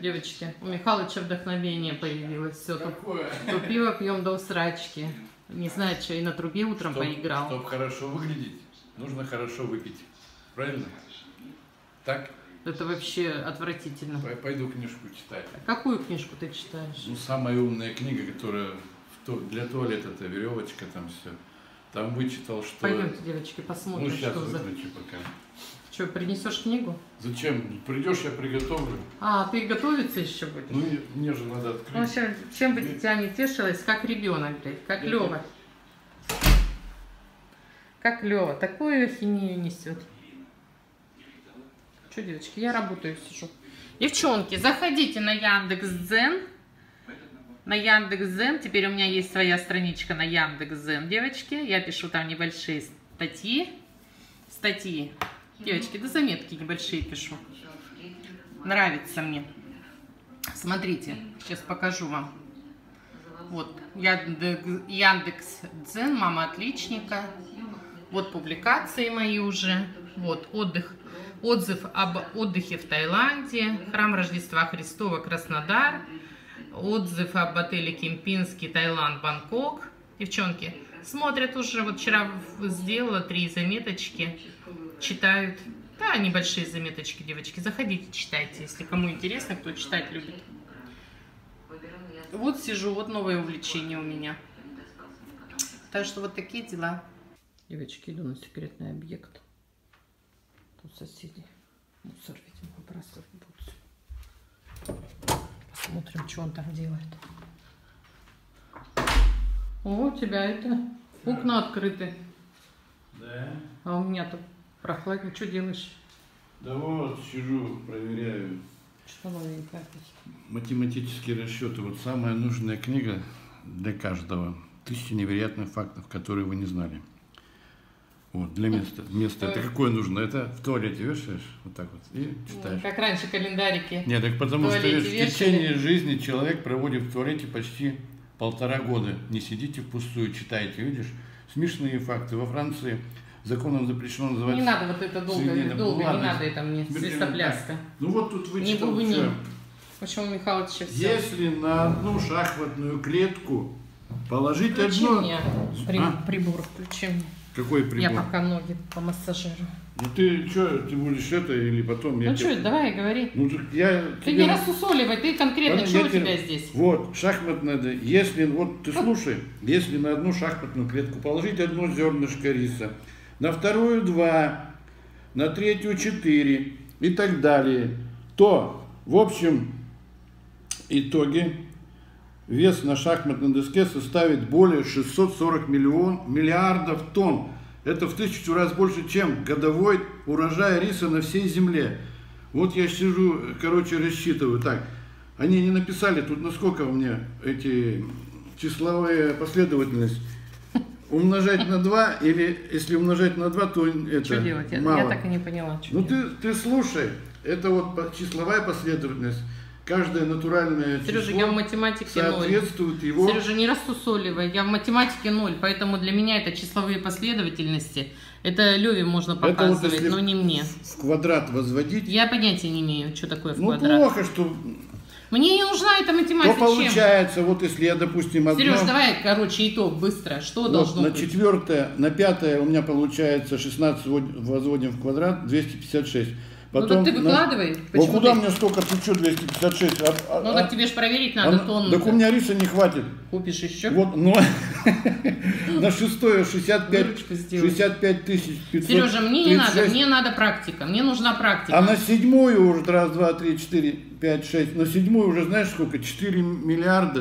Девочки, у Михалыча вдохновение появилось. Все, то пиво пьем до усрачки. Не знаю, что и на трубе утром поиграл. Чтобы хорошо выглядеть, нужно хорошо выпить. Правильно? Так? Это вообще отвратительно. Пойду книжку читать. А какую книжку ты читаешь? Ну, самая умная книга, которая для туалета, это веревочка, там все. Там вычитал, что... Пойдемте, девочки, посмотрим, ну, сейчас что за... выключу пока. Что, принесешь книгу? Зачем? Придешь, я приготовлю. А, ты готовиться еще будешь? Ну, мне же надо открыть. В общем, чем бы дитя не тешилось, как ребенок, блядь, как Лева. Как Лева, такую ахинею несет. Что, девочки, я работаю, сижу. Девчонки, заходите на Яндекс.Дзен. На Яндекс.Дзен. Теперь у меня есть своя страничка на Яндекс.Дзен, девочки. Я пишу там небольшие статьи. Девочки, да заметки небольшие пишу. Нравится мне. Смотрите, сейчас покажу вам. Вот, Яндекс.Дзен, мама отличника. Вот публикации мои уже. Вот, отзыв об отдыхе в Таиланде. Храм Рождества Христова, Краснодар. Отзыв об отеле Кемпинский, Таиланд, Бангкок. Девчонки смотрят уже. Вот вчера сделала 3 заметочки. Читают. Да, небольшие заметочки, девочки. Заходите, читайте, если кому интересно, кто читать любит. Вот сижу, вот новое увлечение у меня. Так что вот такие дела. Девочки, иду на секретный объект. Тут соседи мусор, видимо, выбрасывать будут. Посмотрим, что он там делает. О, у тебя это окна открыты. Да. А у меня-то прохладнее. Что делаешь? Да вот, сижу, проверяю. Что новенькое? Математические расчеты. Вот самая нужная книга для каждого. 1000 невероятных фактов, которые вы не знали. Вот, для места. Это какое нужно? Это в туалете вешаешь, вот так вот, и читаешь. Как раньше календарики. Нет, так потому что в течение жизни человек проводит в туалете почти 1,5 года. Не сидите впустую, читайте, видишь? Смешные факты. Во Франции законом запрещено называть... Не надо вот это долго, не надо это мне, свистопляска. Ну вот тут вычитал. Не бубни. В общем, у Михалыча все. Если на одну шахматную клетку положить включи одно... мне прибор, включи мне. Какой прибор? Я пока ноги помассажирую. Ну ты что, ты будешь это или потом? Ну что, давай, говори. Ну, я ты не рассусоливай, ты конкретно, что у тебя здесь? Вот, шахматная, если, вот ты слушай, если на одну шахматную клетку положить одно зернышко риса, на вторую 2, на третью 4 и так далее, то в общем итоге вес на шахматной доске составит более 640 миллиардов тонн. Это в 1000 раз больше, чем годовой урожай риса на всей земле. Вот я сижу, короче, рассчитываю. Так, они не написали тут, насколько у меня эти числовая последовательность. Умножать на 2, или если умножать на 2, то это что делать? Мало. Я так и не поняла. Ну ты слушай, это вот числовая последовательность. Каждое натуральное Сережа, число я в математике соответствует 0. его... Сережа, не рассусоливай, я в математике 0, поэтому для меня это числовые последовательности. Это Леве можно показывать, вот но не мне. В квадрат возводить... Я понятия не имею, что такое в квадрат. Ну плохо, что... Мне не нужна эта математика. То получается, вот если я, допустим, одно... Сереж, давай, короче, итог быстро. Что вот должно быть? На 4, на 5 у меня получается 16 возводим в квадрат, 256. Потом ну так ты выкладывай. Ну куда мне столько, ты что, 256? Ну так тебе же проверить надо тонну. Так у меня риса не хватит. Купишь еще? Вот, ну, на 6-е 65 тысяч 500. Сережа, мне не надо, мне надо практика, мне нужна практика. А на 7-ю уже, раз, два, три, 4, 5, 6, на 7-ю уже знаешь сколько? 4 миллиарда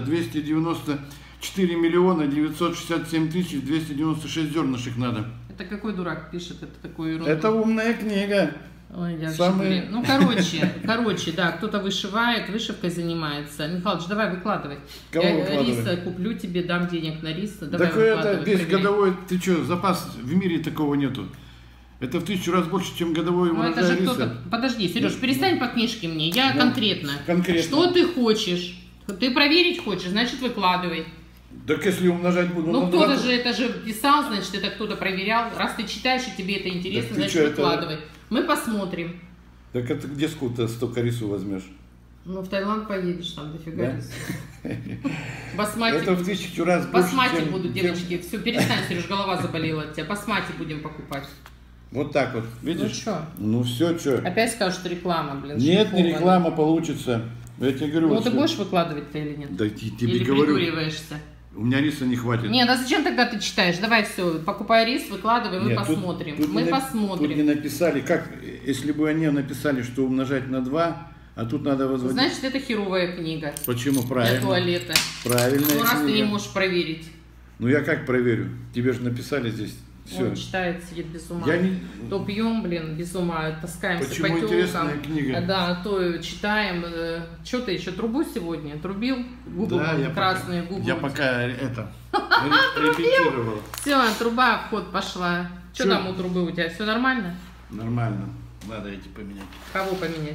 294 миллиона 967 тысяч 296 зернышек надо. Это какой дурак пишет это такую ерунду? Это умная книга. Ой, Самые... Ну, короче, да, кто-то вышивает, вышивкой занимается. Михалыч, давай выкладывай. Кого я рис куплю тебе, дам денег на рис. Давай так это весь годовой, ты что, запас в мире такого нету. Это в 1000 раз больше, чем годовой урожай риса. Подожди, Сереж, перестань по книжке мне, я конкретно. Конкретно. Что ты хочешь? Ты проверить хочешь, значит выкладывай. Так если умножать буду... Ну кто-то же это же писал, значит это кто-то проверял. Раз ты читаешь и тебе это интересно, значит выкладывай. Мы посмотрим. Так это где сколько столько рису возьмешь? Ну, в Таиланд поедешь, там дофига рису. Басмати. Это в 1000 раз больше, Басмати будут, девочки. Все, перестань, Сереж, голова заболела от тебя. Басмати будем покупать. Вот так вот, видишь? Ну что? Ну все, что? Опять скажешь, что реклама, блин. Нет, не реклама получится. Я тебе говорю. Ну, вот ты что... будешь выкладывать-то или нет? Да тебе или говорю. придуриваешься? У меня риса не хватит. Нет, а зачем тогда ты читаешь? Давай все, покупай рис, выкладывай, мы Нет, посмотрим. Тут мы не посмотрим. Тут не написали, как, если бы они написали, что умножать на 2, а тут надо возводить. Значит, это херовая книга. Почему? Правильно. Для туалета. Правильно. Ну, раз ты не можешь проверить. Ну, я как проверю? Тебе же написали здесь. Все. Он читает, сидит без ума. Я не... То пьем, блин, без ума, таскаемся Почему по интересная телкам. книга? Да, то читаем. Что ты еще трубу сегодня? Трубил? Губы Да, я красные, пока, губы. я пока это репетировал. Все, труба в ход пошла. Что Чё? там у трубы у тебя? Все нормально? Нормально. Надо эти поменять. Кого поменять?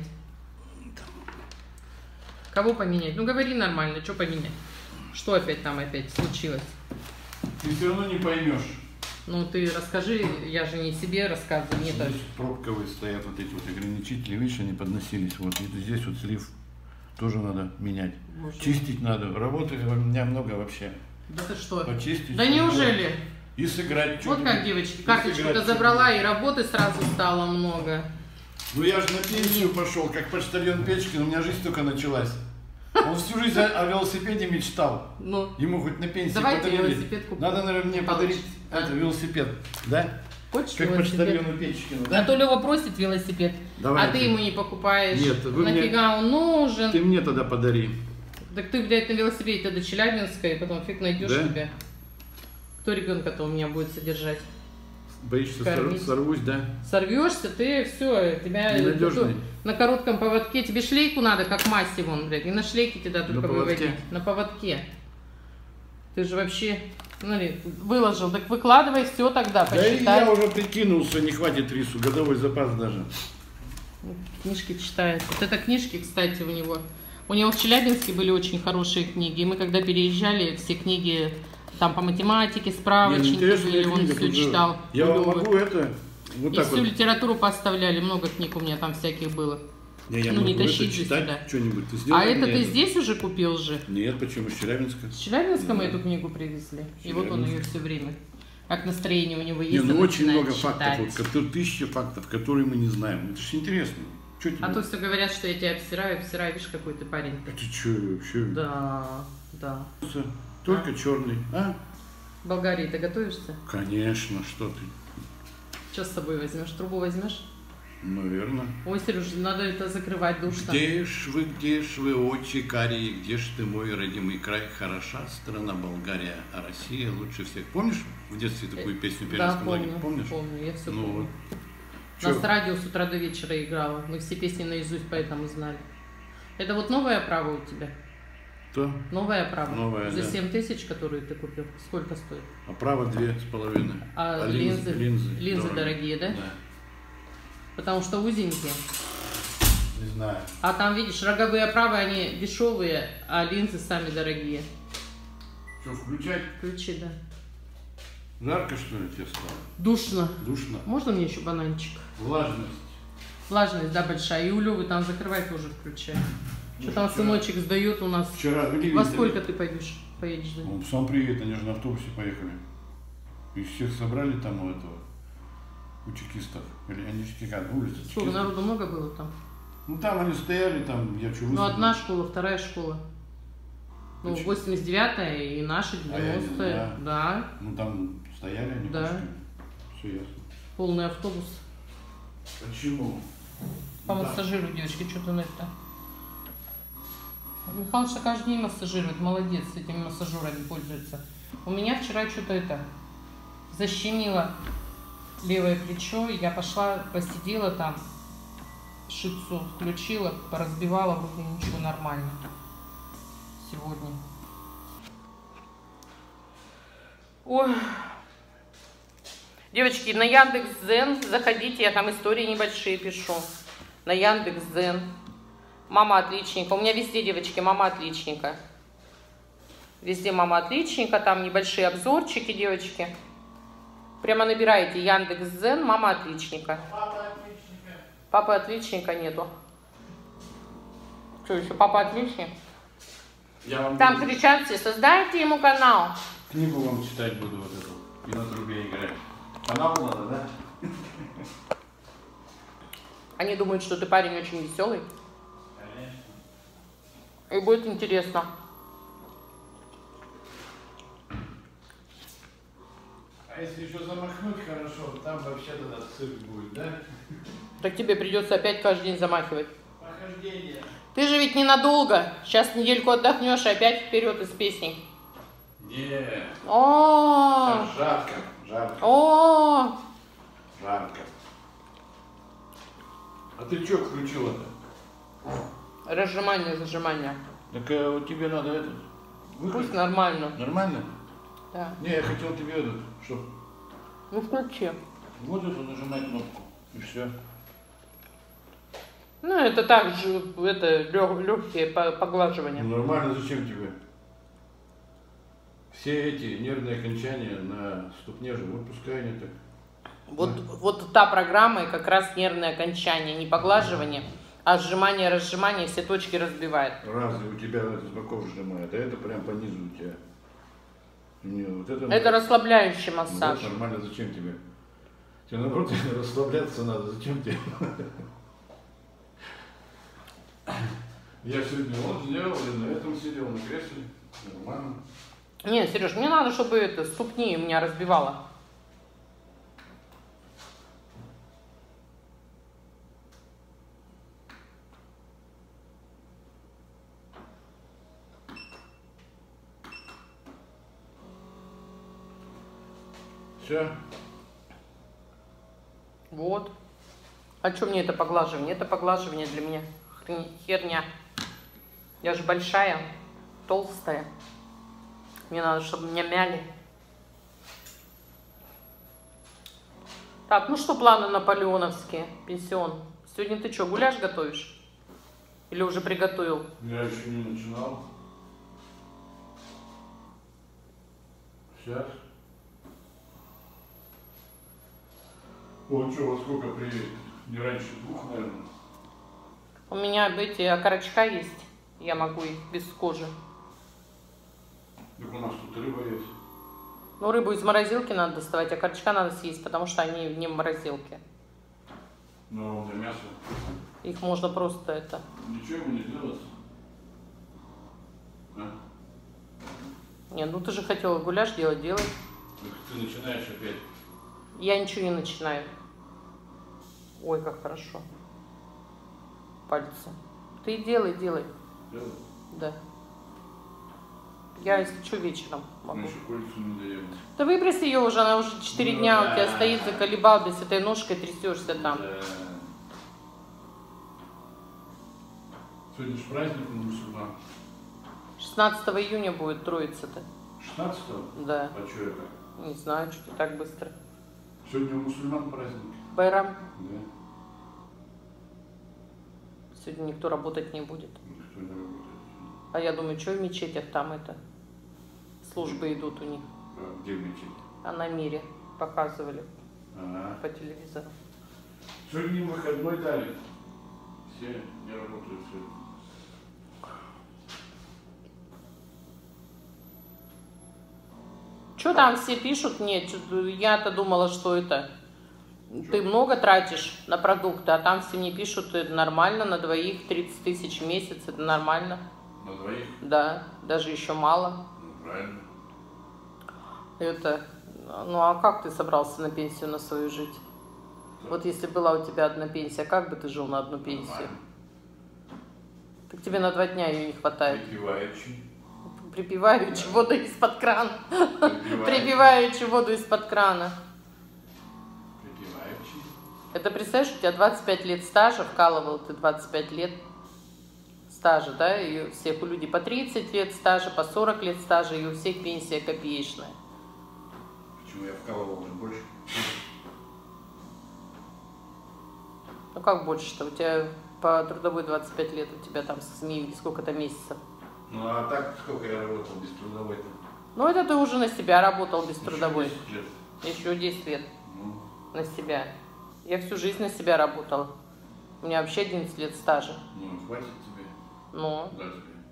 Кого поменять? Ну говори нормально, что поменять? Что опять там случилось? Ты все равно не поймешь. Ну ты расскажи, я же не себе рассказываю, мне тоже. Здесь пробковые стоят вот эти вот ограничители, видишь, они подносились. Вот и здесь вот слив тоже надо менять. Боже. Чистить надо. Работы у меня много вообще. Да ты что? Почистить. Да неужели? И сыграть. Вот как, девочки, карточку-то сыграть забрала, и работы сразу стало много. Ну я же на пенсию пошел, как почтальон Печкин, у меня жизнь только началась. Он всю жизнь о велосипеде мечтал. Ну, Ему хоть на пенсии давайте подарили. велосипед купим. Надо, наверное, мне подарить Получится. велосипед. Да? хочешь Как велосипед? почтальону Печкину, да? А то Лева просит велосипед, Давайте. а ты ему не покупаешь. Нет, вы нафига он нужен? Ты мне тогда подари. Так ты, блядь, на велосипеде до Челябинска, и потом фиг найдешь Да? тебя. Кто ребенка-то у меня будет содержать? Боишься, Кормить. сорвусь, да? Сорвешься, ты все, тебя Ненадежный. на коротком поводке. Тебе шлейку надо, как масти вон, блядь. И на шлейке тебя только поводке? выводить. На поводке. Ты же вообще, смотри, выложил. Так выкладывай все тогда, Да и посчитай. я уже прикинулся, не хватит рису, годовой запас даже. Книжки читает. Вот это книжки, кстати, у него. У него в Челябинске были очень хорошие книги. И мы когда переезжали, все книги там по математике, справочники интересная были, он книга, все тут же читал. Я вам Лёвы. могу это, вот И так всю вот. литературу поставляли, много книг у меня там всяких было. Я ну, могу не это тащить же читать, сюда. что-нибудь. Ты сделай А это мне ты здесь уже купил же? Нет, почему? С Челябинска. С Челябинска мы Да. эту книгу привезли. И вот он Челябинск. ее все время. Как настроение у него Не, есть, ну он очень начинает много фактов, читать. вот, которые, 1000 фактов, которые мы не знаем. Это же интересно. Чё тебе? А то все говорят, что я тебя обсираю, видишь, какой ты парень-то. Ты что вообще? Да, да. Только черный. А? В Болгарии ты готовишься? Конечно, что ты. Что с собой возьмешь? Трубу возьмешь? Наверное. Ой, Сереж, надо это закрывать душно. Где ж вы, очи карие, где ж ты, мой родимый край? Хороша страна Болгария, а Россия лучше всех. Помнишь в детстве такую песню Да, «Пионерском помню, лагере»? Помнишь? помню, я все Ну помню. вот. Нас Чё? радио с утра до вечера играло. Мы все песни наизусть поэтому знали. Это вот новая оправа у тебя? Кто? Новая оправа? Новая, За да. 7 тысяч, которую ты купил. Сколько стоит? Оправа 2,5. А линзы? Линзы дорогие. дорогие, да? Да. Потому что узенькие. Не знаю. А там, видишь, роговые оправы, они дешевые, а линзы сами дорогие. Что, включать? Ключи, да. Жарко, что ли, тебе стало? Душно. Душно? Можно мне еще бананчик? Влажность. Влажность, да, большая. И у Лёвы там закрывай тоже включай. Что там вчера- сыночек сдает у нас. Вчера вы не Во видели? сколько ты поедешь за ним? Он сам приедет, они же на автобусе поехали. И всех собрали там у этого, у чекистов. Или они чекисты, улица Сколько, чекистов. народу много было там? Ну там они стояли, там я что Ну, одна школа, вторая школа. Ну, Почему? 89-я и наши А я не 90-е. знаю. Да, Ну там стояли они. Да. Все ясно. полный автобус. Почему? По Да. массажиру, девочки, что-то на это. Михалыч каждый день массажирует, молодец, этими массажерами пользуется. У меня вчера что-то это защемило левое плечо, и я пошла, посидела там, шицу включила, поразбивала, вроде ничего, нормально. Сегодня. Ой. Девочки, на Яндекс.Дзен заходите, я там истории небольшие пишу. На Яндекс.Дзен. Мама отличника. У меня везде, девочки, мама отличника. Везде мама отличника, там небольшие обзорчики, девочки. Прямо набираете Яндекс.Дзен, мама отличника. Папа отличника. Папы отличника нету. Что, еще папа отличник? Я вам Там кричат все, создайте ему канал. книгу вам читать буду вот эту. И на трубе играть. Канал надо, да? Они думают, что ты парень очень веселый. Конечно. И будет интересно. А если еще замахнуть хорошо, там вообще тогда цирк будет, да? Так тебе придется опять каждый день замахивать. Похождение. Ты же ведь ненадолго. Сейчас недельку отдохнешь и опять вперед из песни. Не, О, там жарко, жарко, о, жарко. А ты что включила-то? разжимание, зажимание. Так вот тебе надо этот. Пусть нормально. Нормально? Да. Не, я хотел тебе этот, чтоб Ну включи. вот эту нажимать кнопку. И все. Ну это так же, это легкие поглаживания. Ну, нормально, зачем тебе? Все эти нервные окончания на ступне же, вот пускай они так. Вот та программа и как раз нервное окончание, не поглаживание, а сжимание, разжимание, все точки разбивает. Разве у тебя это с боков сжимает, а это прям по низу у тебя. Не, вот это Это расслабляющий ну, массаж. вот нормально, зачем тебе? Тебе наоборот расслабляться надо, зачем тебе? Я сегодня вот сделал, и на этом сидел, на кресле. Нормально. Не, Сереж, мне надо, чтобы это ступни у меня разбивало. Все. Вот. А что мне это поглаживание? Это поглаживание для меня херня. Я же большая, толстая. Мне надо, чтобы меня мяли. Так, ну что планы наполеоновские, пенсион? Сегодня ты что, гуляш готовишь? Или уже приготовил? Я еще не начинал. Сейчас. Вот что, во сколько приедет? Не раньше 2, наверное. У меня эти окорочка есть. Я могу их без кожи. Так у нас тут рыба есть. Ну, рыбу из морозилки надо доставать, а окорочка надо съесть, потому что они не в морозилке. Ну, для мяса. Их можно просто это... Ничего ему не делать. А? Не, ну ты же хотела гуляш делать, делай. Так ты начинаешь опять. Я ничего не начинаю. Ой, как хорошо. Пальцы. Ты делай, делай. Делай. Да. Я, если что, вечером могу. Мы еще курицу не даем. Да выброси ее уже, она уже 4 Ну дня да. у тебя стоит, заколебал, без этой ножкой трясешься там. Да. Сегодня же праздник у мусульман. 16 июня будет Троица-то. 16-го? Да. А что это? Не знаю, что ты так быстро. Сегодня у мусульман праздник. Байрам. Да. Сегодня никто работать не будет. Никто не работает. А я думаю, что в мечетях там это? Службы идут у них. А где мечеть? А на мире показывали Ага. по телевизору. Сегодня им выходной дали. Все не работают сегодня. Что там все пишут? Нет, я-то думала, что это... Ты много тратишь на продукты, а там все мне пишут, это нормально, на двоих 30 тысяч в месяц, это нормально. На двоих? Да, даже еще мало. Ну, правильно. Это... Ну а как ты собрался на пенсию на свою жить? Вот если была у тебя одна пенсия, как бы ты жил на одну пенсию? Нормально. Так тебе на 2 дня ее не хватает. Припеваючи. Припеваючи воду из-под крана. Припеваючи. Припеваючи воду из-под крана. Припеваючи. Это представляешь, у тебя 25 лет стажа, вкалывал ты 25 лет стажа, да, и у всех у людей по 30 лет стажа, по 40 лет стажа, и у всех пенсия копеечная. Почему я вкалывал уже больше? Ну как больше-то? У тебя по трудовой 25 лет, у тебя там с СМИ сколько-то месяцев. Ну а так сколько я работал без трудовой-то? Ну это ты уже на себя работал без трудовой. Еще 10 лет. Еще 10 лет Ну, на себя. Я всю жизнь на себя работала. У меня вообще 11 лет стажа. ну, хватит тебе. Ну. Да.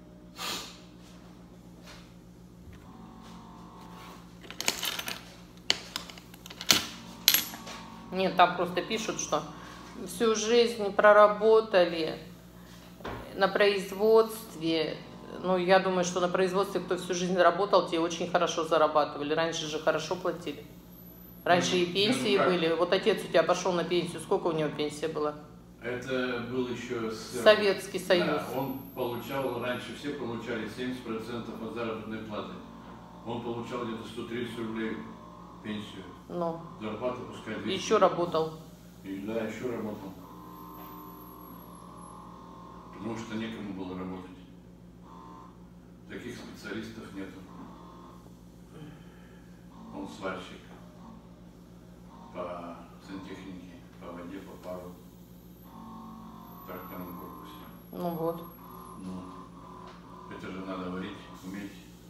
Нет, там просто пишут, что всю жизнь проработали на производстве. Ну, я думаю, что на производстве, кто всю жизнь работал, те очень хорошо зарабатывали. Раньше же хорошо платили. Раньше и пенсии были. Вот отец у тебя пошел на пенсию. Сколько у него пенсия была? Это был еще Советский Союз. Да, он получал, раньше все получали 70% от заработной платы. Он получал где-то 130 рублей пенсию. Ну. Зарплата пускай 200. Еще работал. И, да, еще работал. Потому что некому было работать. Таких специалистов нету. Он сварщик по сантехнике, по воде, по пару, в тракторном корпусе. Ну вот. Ну, это же надо варить, уметь.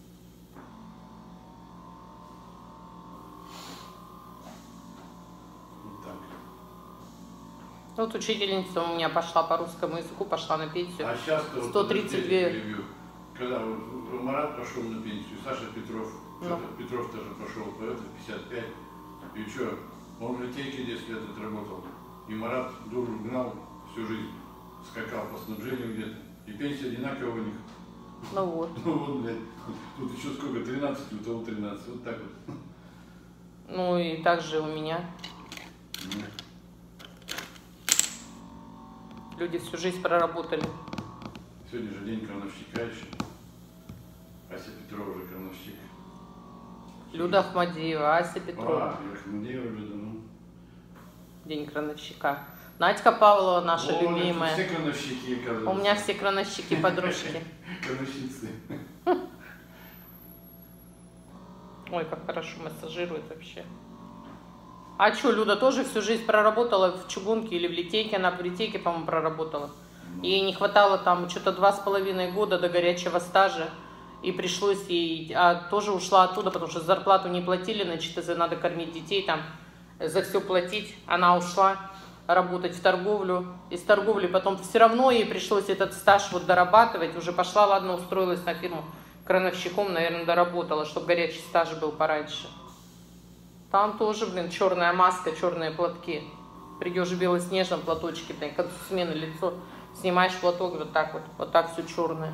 Вот так. Вот учительница у меня пошла по русскому языку, пошла на пенсию. А сейчас 132. Когда Марат пошел на пенсию, Саша Петров, Петров тоже пошел, поэт 55. И что, он в литейке 10 лет отработал. И Марат дуру гнал всю жизнь, скакал по снабжению где-то. И пенсия одинаковая у них. Ну вот. Ну вот, блядь, тут еще сколько, 13, у того 13, вот так вот. Ну и также у меня. Люди всю жизнь проработали. Сегодня же день крановщика еще. Ася Петрова уже крановщик. Люда Ахмадеева, Ася Петрова. Ахмадеева Люда, ну. День крановщика. Надька Павлова, наша любимая. Все крановщики, оказывается. У меня все крановщики подружки. Крановщицы. Ой, как хорошо массажирует вообще. А что, Люда тоже всю жизнь проработала в чугунке или в литейке? Она в литейке, по-моему, проработала. Ей не хватало там что-то 2,5 года до горячего стажа. И пришлось ей, тоже ушла оттуда, потому что зарплату не платили, значит, надо кормить детей, там, за все платить. Она ушла работать в торговлю. Из торговли потом все равно ей пришлось этот стаж вот дорабатывать. Уже пошла, ладно, устроилась на фирму крановщиком, наверное, доработала, чтобы горячий стаж был пораньше. Там тоже, блин, черная маска, черные платки. Придешь в белоснежном платочке, блин, к концу смены лицо, снимаешь платок, вот так все черное.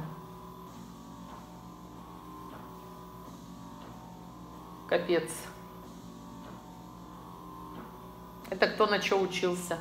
Капец. Это кто на что учился?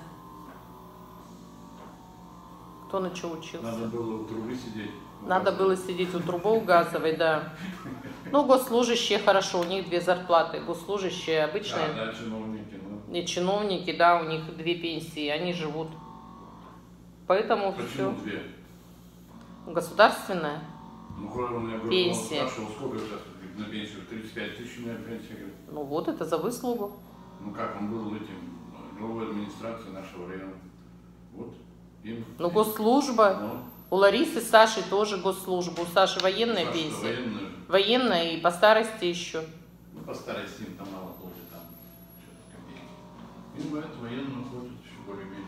Кто на что учился? Надо было у трубы сидеть. Надо было сидеть у трубы у газовой, да. Ну, госслужащие хорошо, у них 2 зарплаты. Госслужащие обычные. Да, чиновники. Ну. И чиновники, да, у них 2 пенсии, они живут. Поэтому почему все. 2? Государственная. Ну, у меня говорю, пенсия. Он спрашивал, сколько сейчас на пенсию? 35 тысяч у меня пенсия. Говорит. Ну вот, это за выслугу. Ну как, он был этим, главой администрации нашего района. Вот. Им. Ну, госслужба. Ну. У Ларисы, Саши тоже госслужба. У Саши военная пенсия. Военная и по старости еще. Ну, по старости им там мало платят, там что-то копейки. Им говорят, военную платят еще более-менее.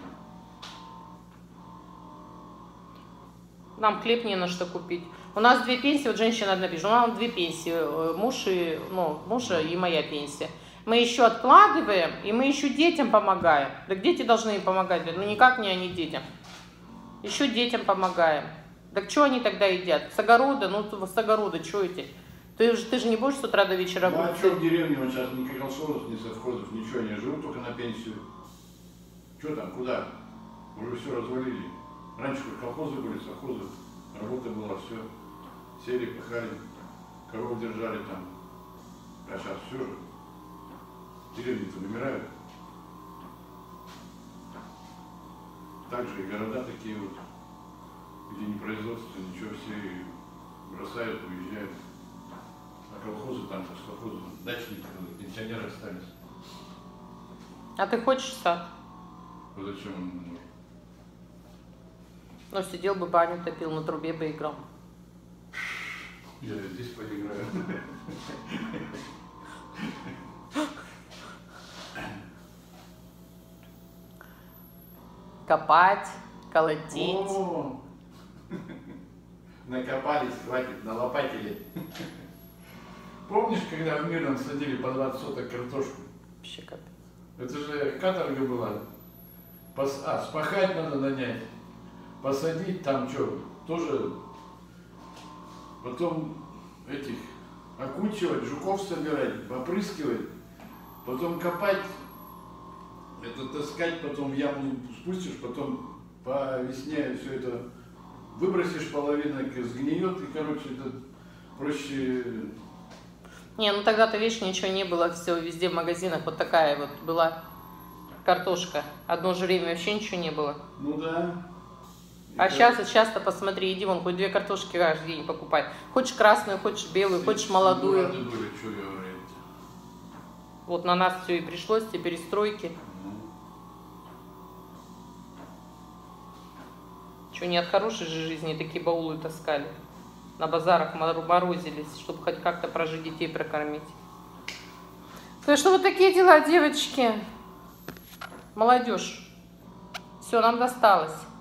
Нам хлеб не на что купить. У нас 2 пенсии, вот женщина одна пишет, у нас 2 пенсии, мужа и моя пенсия. Мы еще откладываем, и мы еще детям помогаем. Так дети должны им помогать, ну никак не они детям. Еще детям помогаем. Так что они тогда едят? С огорода? Ну, с огорода, что эти? Ты же не будешь с утра до вечера Ну, а гулять? что в деревне, вот сейчас ни колхозов, ни совхозов, ничего не живут, только на пенсию. Что там, куда? Уже все развалили. Раньше хоть колхозы были, совхозы, работа была, все. Сели, пахали, коров держали там. А сейчас все же. Деревни-то вымирают. Также и города такие вот, где не производство, ничего, все бросают, уезжают. А колхозы там, совхозы, дачники, пенсионеры остались. А ты хочешь сад? Вот зачем он нужен? Ну, сидел бы, баню топил, на трубе бы играл. Я здесь поиграю. Копать, колотить. О! накопались, хватит, налопатили. Помнишь, когда в Мирном садили по 20 соток картошку? Вообще как. Это же каторга была. Спахать надо нанять. Посадить там что, тоже потом этих окучивать, жуков собирать, попрыскивать, потом копать, это таскать, потом в яму спустишь, потом по весне все это выбросишь, половина сгниет, и, короче, это проще. Не, ну тогда-то, видишь, ничего не было, все везде в магазинах вот такая вот была картошка. Одно же время вообще ничего не было. Ну да. А сейчас-то посмотри, иди вон, хоть 2 картошки каждый день покупай. Хочешь красную, хочешь белую, хочешь молодую. Вот на нас все и пришлось, те перестройки. Что, не от хорошей же жизни такие баулы таскали? На базарах морозились, чтобы хоть как-то прожить, детей прокормить. Так что вот такие дела, девочки. Молодежь. Все, нам досталось.